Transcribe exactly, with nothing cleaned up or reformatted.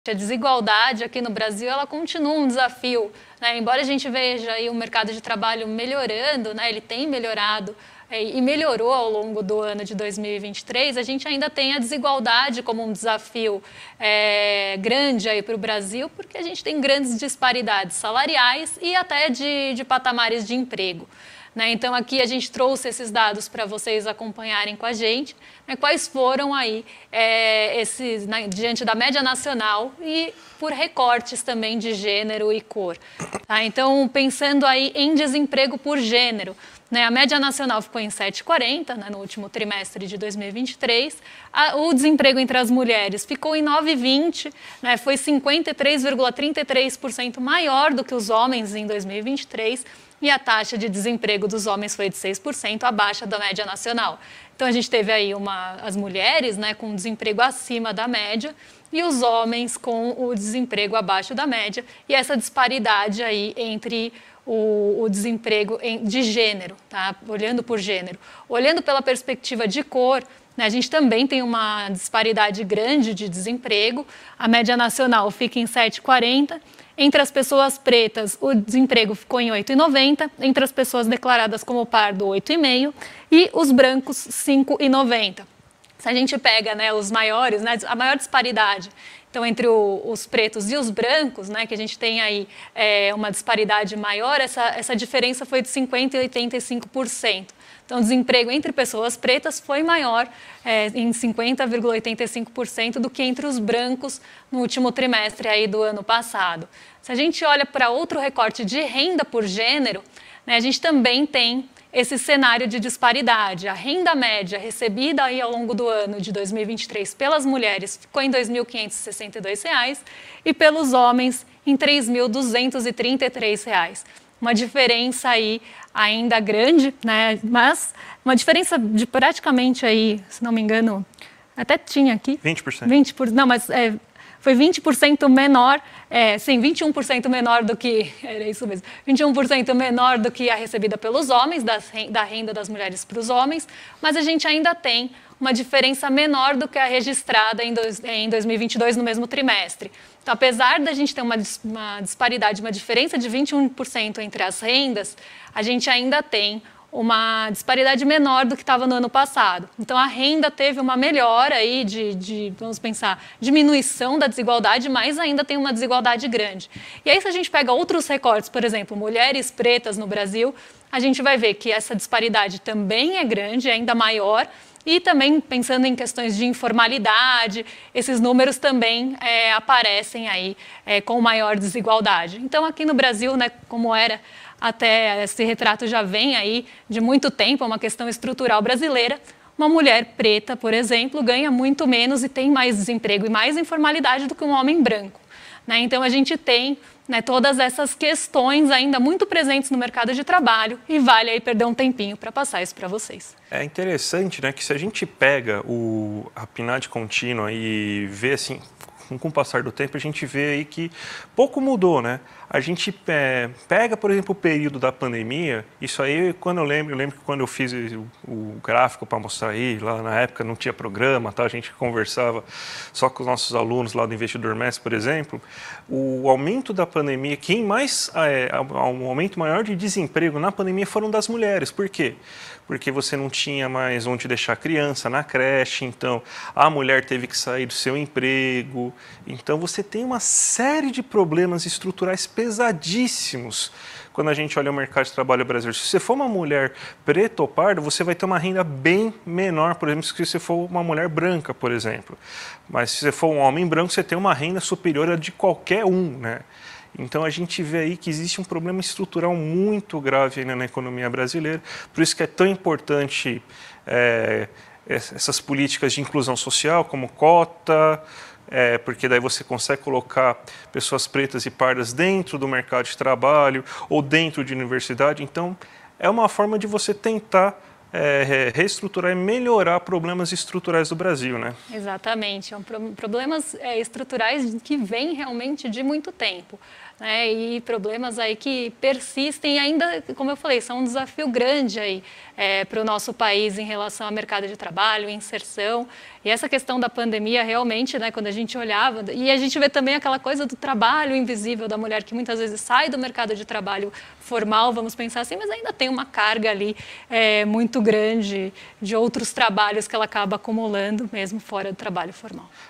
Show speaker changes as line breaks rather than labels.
A desigualdade aqui no Brasil, ela continua um desafio, né? Embora a gente veja aí o mercado de trabalho melhorando, né? Ele tem melhorado é, e melhorou ao longo do ano de dois mil e vinte e três, a gente ainda tem a desigualdade como um desafio é, grande aí para o Brasil, porque a gente tem grandes disparidades salariais e até de, de patamares de emprego. Né? Então, aqui a gente trouxe esses dados para vocês acompanharem com a gente, né? Quais foram aí, é, esses, né, diante da média nacional e por recortes também de gênero e cor. Tá? Então, pensando aí em desemprego por gênero, né? A média nacional ficou em sete vírgula quarenta, né, no último trimestre de dois mil e vinte e três. A, o desemprego entre as mulheres ficou em nove vírgula vinte, né, foi cinquenta e três vírgula trinta e três por cento maior do que os homens em dois mil e vinte e três. E a taxa de desemprego dos homens foi de seis por cento, abaixo da média nacional. Então, a gente teve aí uma, as mulheres, né, com desemprego acima da média e os homens com o desemprego abaixo da média. E essa disparidade aí entre o, o desemprego em, de gênero, tá? Olhando por gênero. Olhando pela perspectiva de cor, né, a gente também tem uma disparidade grande de desemprego. A média nacional fica em sete vírgula quarenta. Entre as pessoas pretas, o desemprego ficou em oito vírgula noventa, entre as pessoas declaradas como pardo, oito vírgula cinco, e os brancos, cinco vírgula noventa. Se a gente pega, né, os maiores, né, a maior disparidade, então, entre o, os pretos e os brancos, né, que a gente tem aí é, uma disparidade maior, essa, essa diferença foi de cinquenta por cento e oitenta e cinco por cento. Então, o desemprego entre pessoas pretas foi maior é, em cinquenta vírgula oitenta e cinco por cento do que entre os brancos no último trimestre aí do ano passado. Se a gente olha para outro recorte de renda por gênero, né, a gente também tem esse cenário de disparidade. A renda média recebida aí ao longo do ano de dois mil e vinte e três pelas mulheres ficou em dois mil quinhentos e sessenta e dois reais e pelos homens em três mil duzentos e trinta e três reais. Uma diferença aí ainda grande, né? Mas uma diferença de praticamente aí, se não me engano, até tinha aqui.
vinte por cento.
vinte por cento. Não, mas é, foi vinte por cento menor, é, sim, vinte e um por cento menor do que, era isso mesmo, vinte e um por cento menor do que a recebida pelos homens, das, da renda das mulheres para os homens, mas a gente ainda tem uma diferença menor do que a registrada em, dois, em dois mil e vinte e dois no mesmo trimestre. Então, apesar da gente ter uma, uma disparidade, uma diferença de vinte e um por cento entre as rendas, a gente ainda tem uma disparidade menor do que estava no ano passado. Então, a renda teve uma melhora aí de, de, vamos pensar, diminuição da desigualdade, mas ainda tem uma desigualdade grande. E aí, se a gente pega outros recortes, por exemplo, mulheres pretas no Brasil, a gente vai ver que essa disparidade também é grande, é ainda maior. E também, pensando em questões de informalidade, esses números também é, aparecem aí é, com maior desigualdade. Então, aqui no Brasil, né, como era até esse retrato já vem aí de muito tempo, é uma questão estrutural brasileira, uma mulher preta, por exemplo, ganha muito menos e tem mais desemprego e mais informalidade do que um homem branco. Né? Então, a gente tem, né, todas essas questões ainda muito presentes no mercado de trabalho e vale aí perder um tempinho para passar isso para vocês.
É interessante, né, que se a gente pega o, a P N A D contínua e vê assim, com o passar do tempo, a gente vê aí que pouco mudou, né? A gente é, pega, por exemplo, o período da pandemia, isso aí, quando eu lembro, eu lembro que quando eu fiz o, o gráfico para mostrar aí, lá na época não tinha programa, tá? A gente conversava só com os nossos alunos lá do Investidor Mestre, por exemplo, o aumento da pandemia, quem mais, é, um aumento maior de desemprego na pandemia foram das mulheres. Por quê? Porque você não tinha mais onde deixar a criança na creche, então a mulher teve que sair do seu emprego. Então você tem uma série de problemas estruturais pesadíssimos quando a gente olha o mercado de trabalho brasileiro. Se você for uma mulher preta ou parda, você vai ter uma renda bem menor, por exemplo, se você for uma mulher branca, por exemplo. Mas se você for um homem branco, você tem uma renda superior a de qualquer um, né? Então, a gente vê aí que existe um problema estrutural muito grave ainda na economia brasileira, por isso que é tão importante é, essas políticas de inclusão social, como cota, é, porque daí você consegue colocar pessoas pretas e pardas dentro do mercado de trabalho ou dentro de universidade. Então, é uma forma de você tentar É, reestruturar e melhorar problemas estruturais do Brasil, né?
Exatamente, são problemas é, estruturais que vêm realmente de muito tempo, né? E problemas aí que persistem e ainda, como eu falei, são um desafio grande aí é, para o nosso país em relação ao mercado de trabalho, inserção E essa questão da pandemia, realmente, né, quando a gente olhava, e a gente vê também aquela coisa do trabalho invisível da mulher, que muitas vezes sai do mercado de trabalho formal, vamos pensar assim, mas ainda tem uma carga ali é, muito grande de outros trabalhos que ela acaba acumulando, mesmo fora do trabalho formal.